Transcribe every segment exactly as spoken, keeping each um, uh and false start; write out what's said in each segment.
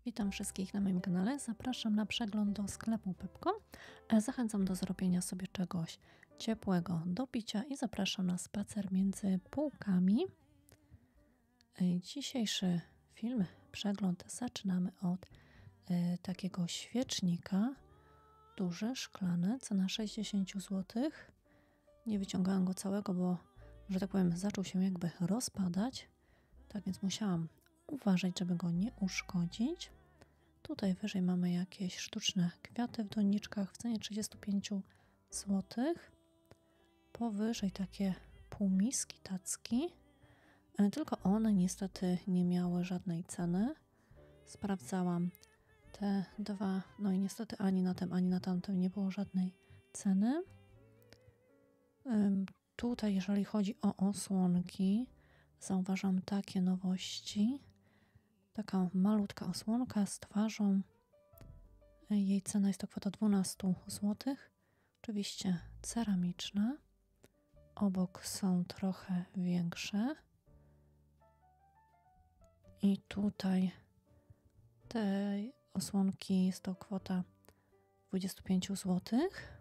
Witam wszystkich na moim kanale. Zapraszam na przegląd do sklepu Pepco. E, Zachęcam do zrobienia sobie czegoś ciepłego do picia i zapraszam na spacer między półkami. E, Dzisiejszy film, przegląd zaczynamy od e, takiego świecznika. Duży, szklany, cena sześćdziesiąt złotych. Nie wyciągałam go całego, bo, że tak powiem, zaczął się jakby rozpadać. Tak więc musiałam uważać, żeby go nie uszkodzić. Tutaj wyżej mamy jakieś sztuczne kwiaty w doniczkach w cenie trzydzieści pięć złotych. Powyżej takie półmiski, tacki. Tylko one niestety nie miały żadnej ceny. Sprawdzałam te dwa, no i niestety ani na tym, ani na tamtym nie było żadnej ceny. Tutaj, jeżeli chodzi o osłonki, zauważam takie nowości. Taka malutka osłonka z twarzą. Jej cena jest to kwota dwanaście złotych. Oczywiście ceramiczna. Obok są trochę większe. I tutaj tej osłonki jest to kwota dwadzieścia pięć złotych.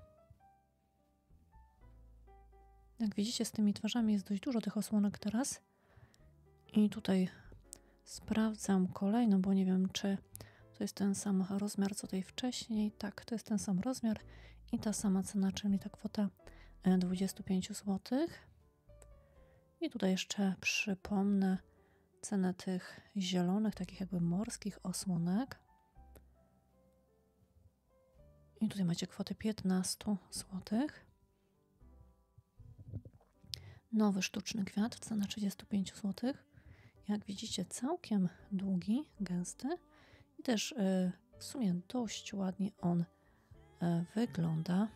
Jak widzicie, z tymi twarzami jest dość dużo tych osłonek teraz. I tutaj sprawdzam kolejną, bo nie wiem, czy to jest ten sam rozmiar, co tej wcześniej. Tak, to jest ten sam rozmiar i ta sama cena, czyli ta kwota dwadzieścia pięć złotych. I tutaj jeszcze przypomnę cenę tych zielonych, takich jakby morskich osłonek. I tutaj macie kwotę piętnaście złotych. Nowy sztuczny kwiat, cena trzydzieści pięć złotych. Jak widzicie, całkiem długi, gęsty i też y, w sumie dość ładnie on y, wygląda.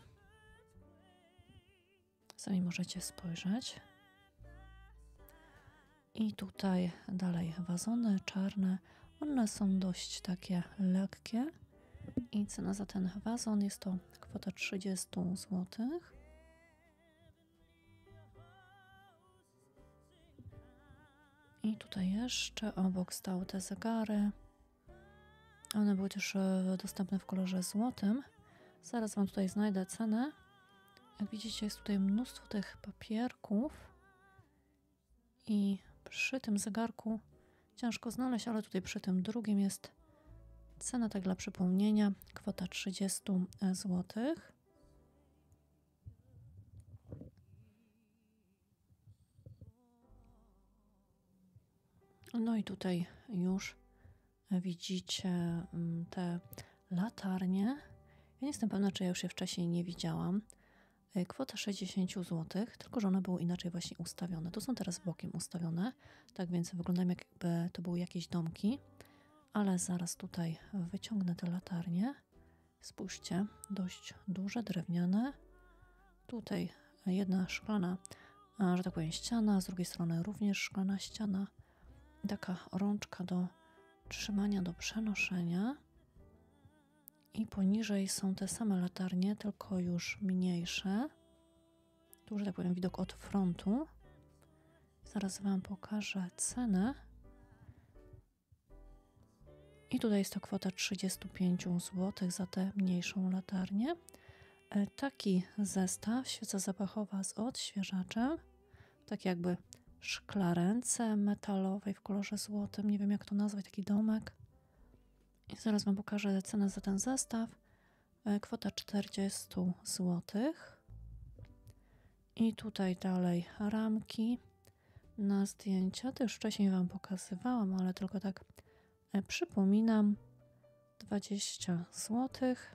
Sami możecie spojrzeć. I tutaj dalej wazony czarne. One są dość takie lekkie i cena za ten wazon jest to kwota trzydzieści złotych. I tutaj jeszcze obok stały te zegary. One były też dostępne w kolorze złotym. Zaraz Wam tutaj znajdę cenę. Jak widzicie, jest tutaj mnóstwo tych papierków. I przy tym zegarku ciężko znaleźć, ale tutaj przy tym drugim jest cena, tak dla przypomnienia, kwota trzydzieści złotych. No i tutaj już widzicie te latarnie. Ja nie jestem pewna, czy ja już je wcześniej nie widziałam. Kwota sześćdziesiąt złotych, tylko że one były inaczej właśnie ustawione. Tu są teraz bokiem ustawione, tak więc wyglądają, jakby to były jakieś domki. Ale zaraz tutaj wyciągnę te latarnie. Spójrzcie, dość duże, drewniane. Tutaj jedna szklana, że tak powiem, ściana, z drugiej strony również szklana ściana. Taka rączka do trzymania, do przenoszenia. I poniżej są te same latarnie, tylko już mniejsze. Tu, że tak powiem, widok od frontu. Zaraz Wam pokażę cenę. I tutaj jest to kwota trzydzieści pięć złotych za tę mniejszą latarnię. Taki zestaw, świeca zapachowa z odświeżaczem. Tak jakby szklarence metalowej w kolorze złotym. Nie wiem, jak to nazwać, taki domek. I zaraz Wam pokażę cenę za ten zestaw. Kwota czterdzieści złotych. I tutaj dalej ramki na zdjęcia. To już wcześniej Wam pokazywałam, ale tylko tak przypominam. dwadzieścia złotych.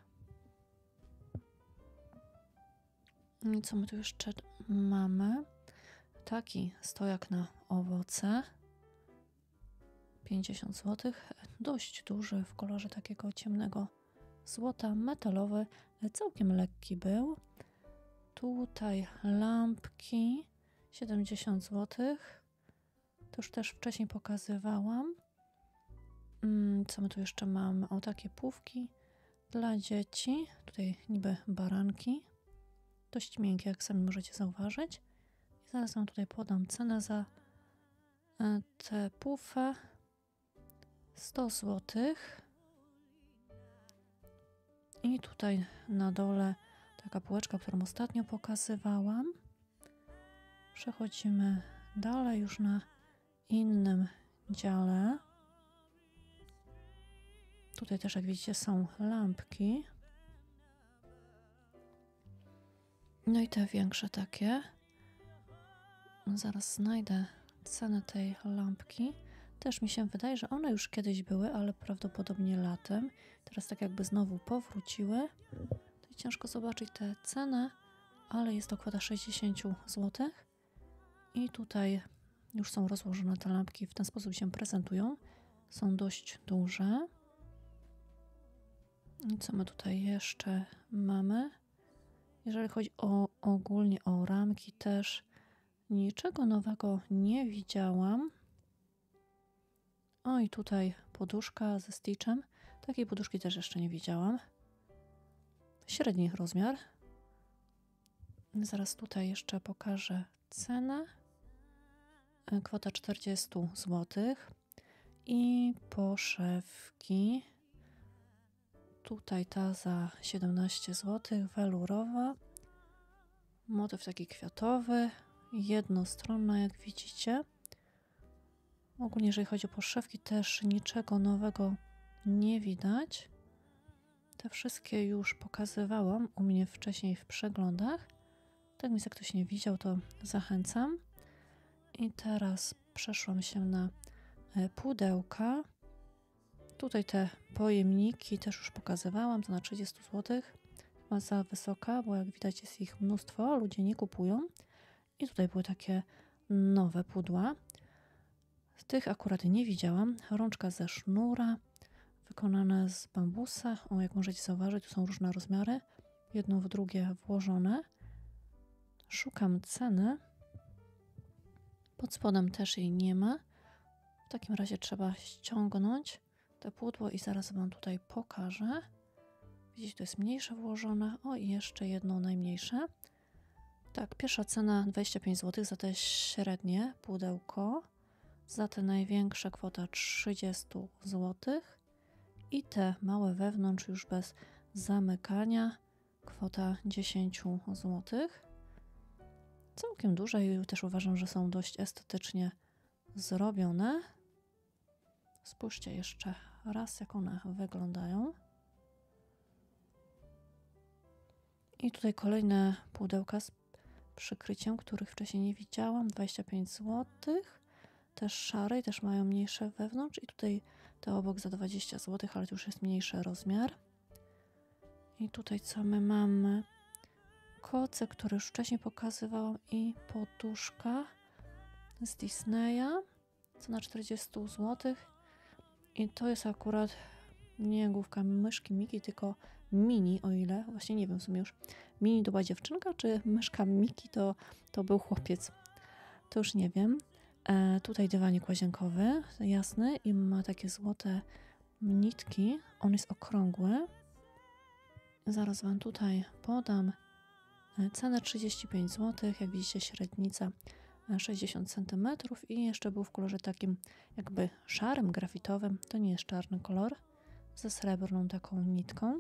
I co my tu jeszcze mamy? Taki stojak na owoce. pięćdziesiąt złotych. Dość duży, w kolorze takiego ciemnego złota, metalowy. Całkiem lekki był. Tutaj lampki. siedemdziesiąt złotych. To już też wcześniej pokazywałam. Co my tu jeszcze mamy? O, takie płówki dla dzieci. Tutaj niby baranki. Dość miękkie, jak sami możecie zauważyć. I zaraz Wam tutaj podam cenę za tę pufę. sto złotych. I tutaj na dole taka półeczka, którą ostatnio pokazywałam. Przechodzimy dalej już na innym dziale. Tutaj też, jak widzicie, są lampki. No i te większe takie. Zaraz znajdę cenę tej lampki. Też mi się wydaje, że one już kiedyś były, ale prawdopodobnie latem. Teraz tak jakby znowu powróciły. Tutaj ciężko zobaczyć tę cenę, ale jest to kwota sześćdziesiąt złotych. I tutaj już są rozłożone te lampki, w ten sposób się prezentują. Są dość duże. I co my tutaj jeszcze mamy? Jeżeli chodzi o ogólnie o ramki, też niczego nowego nie widziałam. O, i tutaj poduszka ze Stitchem. Takiej poduszki też jeszcze nie widziałam. Średni rozmiar. Zaraz tutaj jeszcze pokażę cenę. Kwota czterdzieści złotych. I poszewki. Tutaj ta za siedemnaście złotych, welurowa. Motyw taki kwiatowy, jednostronna, jak widzicie. Ogólnie, jeżeli chodzi o poszewki, też niczego nowego nie widać. Te wszystkie już pokazywałam u mnie wcześniej w przeglądach. Tak więc jak ktoś nie widział, to zachęcam. I teraz przeszłam się na pudełka. Tutaj te pojemniki też już pokazywałam, to na trzydzieści złotych. Chyba za wysoka, bo jak widać jest ich mnóstwo, ludzie nie kupują. I tutaj były takie nowe pudła. Z tych akurat nie widziałam. Rączka ze sznura, wykonane z bambusa. O, jak możecie zauważyć, tu są różne rozmiary. Jedno w drugie włożone. Szukam ceny. Pod spodem też jej nie ma. W takim razie trzeba ściągnąć te pudło i zaraz wam tutaj pokażę. Widzicie, to jest mniejsze włożone. O, i jeszcze jedno najmniejsze. Tak, pierwsza cena dwadzieścia pięć złotych za te średnie pudełko. Za te największe kwota trzydzieści złotych. I te małe wewnątrz już bez zamykania kwota dziesięć złotych. Całkiem duże i też uważam, że są dość estetycznie zrobione. Spójrzcie jeszcze raz, jak one wyglądają. I tutaj kolejne pudełka z przykryciem, których wcześniej nie widziałam. dwadzieścia pięć złotych. Też szare i też mają mniejsze wewnątrz. I tutaj te obok za dwadzieścia złotych, ale to już jest mniejszy rozmiar. I tutaj co my mamy? Koce, które już wcześniej pokazywałam, i poduszka z Disneya. Cena czterdzieści złotych. I to jest akurat nie główka myszki Miki, tylko Mini, o ile, właśnie nie wiem w sumie już, Mini to była dziewczynka, czy myszka Miki to, to był chłopiec, to już nie wiem. E, tutaj dywanik łazienkowy, jasny, i ma takie złote nitki, on jest okrągły. Zaraz wam tutaj podam cenę trzydzieści pięć złotych, jak widzicie średnica sześćdziesiąt centymetrów i jeszcze był w kolorze takim jakby szarym, grafitowym, to nie jest czarny kolor, ze srebrną taką nitką.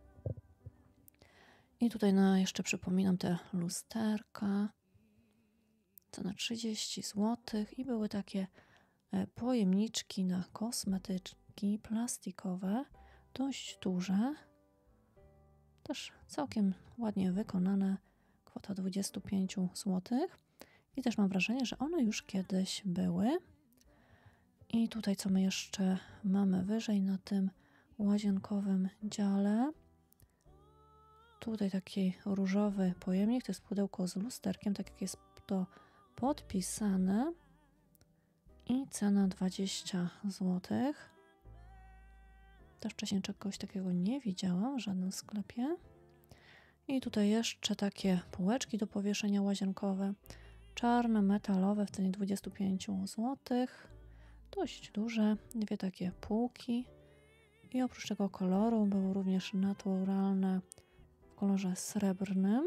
I tutaj no, jeszcze przypominam te lusterka, cena trzydzieści złotych i były takie pojemniczki na kosmetyczki plastikowe, dość duże, też całkiem ładnie wykonane, kwota dwadzieścia pięć złotych. I też mam wrażenie, że one już kiedyś były. I tutaj co my jeszcze mamy wyżej na tym łazienkowym dziale. Tutaj taki różowy pojemnik, to jest pudełko z lusterkiem, tak jak jest to podpisane. I cena dwadzieścia złotych. Też wcześniej czegoś takiego nie widziałam w żadnym sklepie. I tutaj jeszcze takie półeczki do powieszenia łazienkowe. Czarne, metalowe w cenie dwadzieścia pięć złotych. Dość duże, dwie takie półki. I oprócz tego koloru były również naturalne w kolorze srebrnym.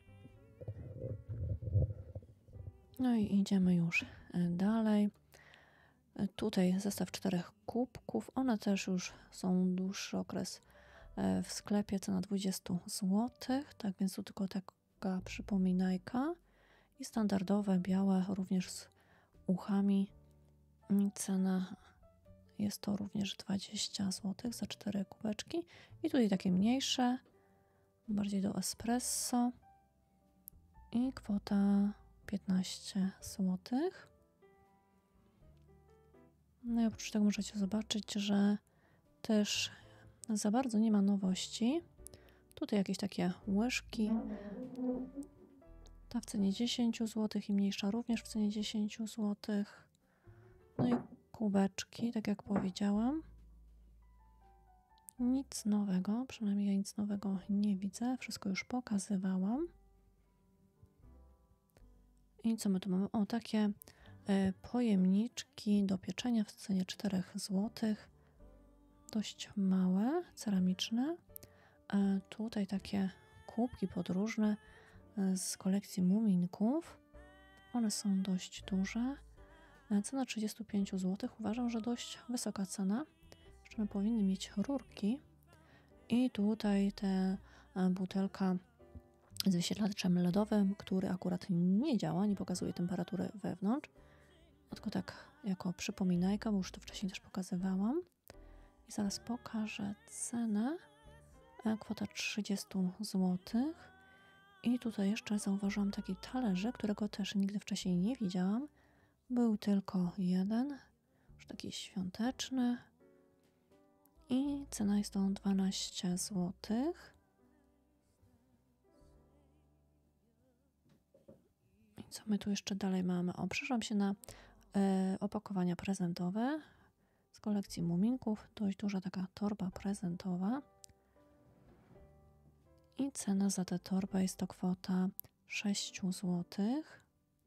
No i idziemy już dalej. Tutaj zestaw czterech kubków. One też już są dłuższy okres w sklepie cena dwadzieścia złotych, tak więc tu tylko taka przypominajka. I standardowe, białe, również z uchami. Cena jest to również dwadzieścia złotych za cztery kubeczki. I tutaj takie mniejsze, bardziej do espresso. I kwota piętnaście złotych. No i oprócz tego możecie zobaczyć, że też za bardzo nie ma nowości. Tutaj jakieś takie łyżki. Ta w cenie dziesięć złotych i mniejsza również w cenie dziesięć złotych. No i kubeczki, tak jak powiedziałam. Nic nowego, przynajmniej ja nic nowego nie widzę. Wszystko już pokazywałam. I co my tu mamy? O, takie y, pojemniczki do pieczenia w cenie cztery złotych. Dość małe, ceramiczne. Y, tutaj takie kubki podróżne y, z kolekcji muminków. One są dość duże. Y, cena trzydzieści pięć złotych. Uważam, że dość wysoka cena. Jeszcze one powinny mieć rurki. I tutaj te y, butelka z wyświetlaczem LEDowym, który akurat nie działa, nie pokazuje temperatury wewnątrz, tylko tak jako przypominajka, bo już to wcześniej też pokazywałam. I zaraz pokażę cenę. Kwota trzydzieści złotych. I tutaj jeszcze zauważyłam taki talerzyk, którego też nigdy wcześniej nie widziałam. Był tylko jeden, już taki świąteczny. I cena jest to dwanaście złotych. Co my tu jeszcze dalej mamy? O, przeszłam się na e, opakowania prezentowe z kolekcji muminków. Dość duża taka torba prezentowa. I cena za tę torbę jest to kwota sześć złotych.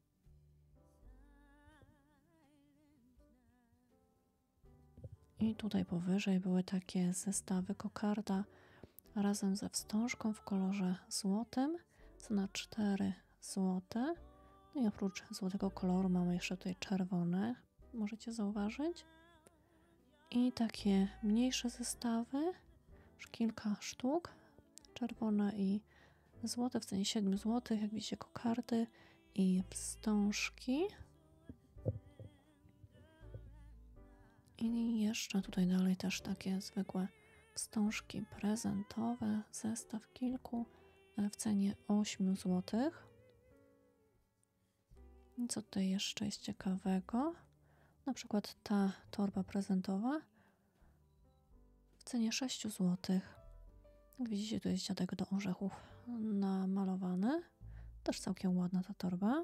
I tutaj powyżej były takie zestawy kokarda razem ze wstążką w kolorze złotym. Cena cztery złote. No i oprócz złotego koloru mamy jeszcze tutaj czerwone, możecie zauważyć. I takie mniejsze zestawy, już kilka sztuk, czerwone i złote w cenie siedem złotych, jak widzicie kokardy i wstążki. I jeszcze tutaj dalej też takie zwykłe wstążki prezentowe, zestaw kilku w cenie osiem złotych. Co tutaj jeszcze jest ciekawego? Na przykład ta torba prezentowa w cenie sześć złotych. Jak widzicie, tu jest dziadek do orzechów namalowany. Też całkiem ładna ta torba.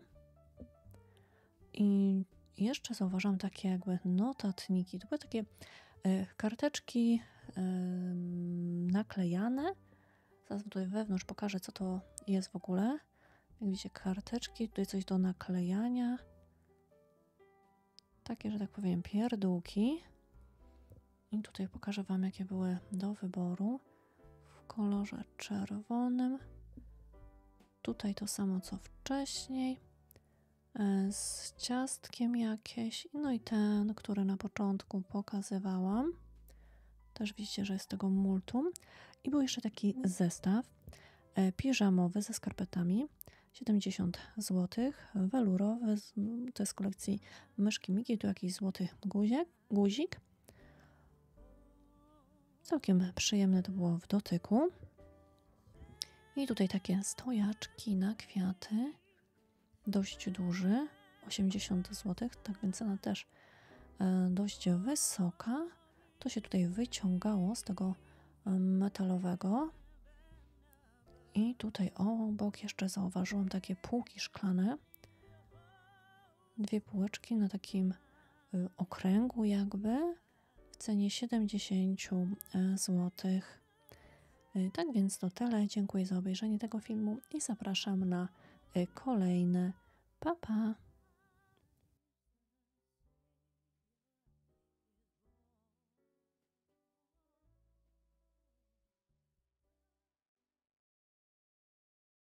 I jeszcze zauważyłam takie jakby notatniki. To były takie y, karteczki y, naklejane. Zaraz tutaj wewnątrz pokażę, co to jest w ogóle. Jak widzicie, karteczki, tutaj coś do naklejania. Takie, że tak powiem, pierdółki. I tutaj pokażę wam, jakie były do wyboru. W kolorze czerwonym. Tutaj to samo, co wcześniej. Z ciastkiem jakieś. No i ten, który na początku pokazywałam. Też widzicie, że jest tego multum. I był jeszcze taki zestaw piżamowy ze skarpetami. siedemdziesiąt złotych, welurowy, to jest z kolekcji myszki Miki, tu jakiś złoty guzik, guzik. Całkiem przyjemne to było w dotyku. I tutaj takie stojaczki na kwiaty, dość duży, osiemdziesiąt złotych, tak więc cena też e, dość wysoka. To się tutaj wyciągało z tego e, metalowego. I tutaj obok jeszcze zauważyłam takie półki szklane. Dwie półeczki na takim y, okręgu jakby w cenie siedemdziesiąt złotych. Y, tak więc to tyle. Dziękuję za obejrzenie tego filmu i zapraszam na y, kolejne. Pa, pa!